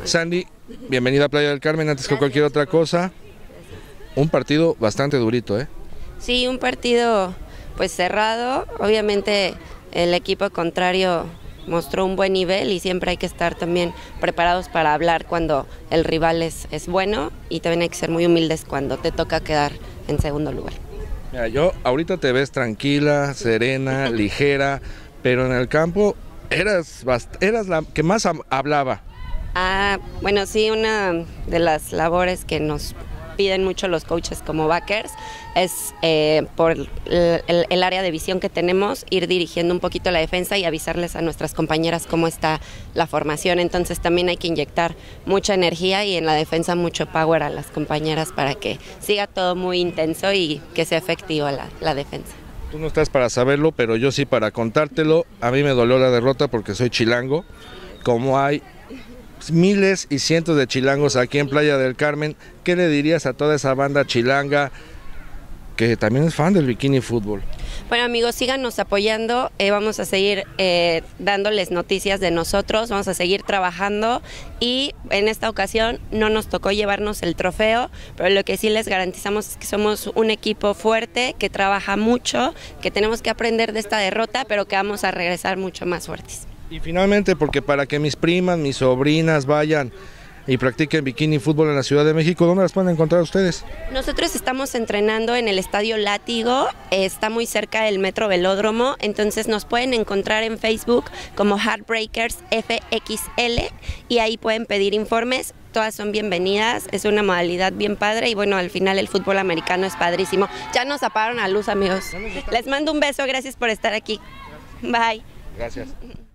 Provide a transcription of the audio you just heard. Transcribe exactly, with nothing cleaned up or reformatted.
Sandy, bienvenida a Playa del Carmen. Antes que cualquier otra cosa, un partido bastante durito, ¿eh? Sí, un partido pues cerrado. Obviamente el equipo contrario mostró un buen nivel y siempre hay que estar también preparados para hablar cuando el rival es, es bueno, y también hay que ser muy humildes cuando te toca quedar en segundo lugar. Mira, yo ahorita te ves tranquila, serena, ligera, pero en el campo eras, eras la que más hablaba. Ah, bueno, sí, una de las labores que nos piden mucho los coaches como backers es eh, por el, el, el área de visión que tenemos, ir dirigiendo un poquito la defensa y avisarles a nuestras compañeras cómo está la formación. Entonces también hay que inyectar mucha energía y en la defensa mucho power a las compañeras para que siga todo muy intenso y que sea efectiva la, la defensa. Tú no estás para saberlo, pero yo sí para contártelo. A mí me dolió la derrota porque soy chilango, como hay miles y cientos de chilangos aquí en Playa del Carmen. ¿Qué le dirías a toda esa banda chilanga que también es fan del bikini fútbol? Bueno, amigos, síganos apoyando, eh, vamos a seguir eh, dándoles noticias de nosotros, vamos a seguir trabajando, y en esta ocasión no nos tocó llevarnos el trofeo, pero lo que sí les garantizamos es que somos un equipo fuerte, que trabaja mucho, que tenemos que aprender de esta derrota, pero que vamos a regresar mucho más fuertes. Y finalmente, porque para que mis primas, mis sobrinas vayan y practiquen bikini fútbol en la Ciudad de México, ¿dónde las pueden encontrar ustedes? Nosotros estamos entrenando en el Estadio Látigo, está muy cerca del Metro Velódromo, entonces nos pueden encontrar en Facebook como Heartbreakers F X L y ahí pueden pedir informes. Todas son bienvenidas, es una modalidad bien padre y bueno, al final el fútbol americano es padrísimo. Ya nos apagaron la luz, amigos. Les mando un beso, gracias por estar aquí. Bye. Gracias.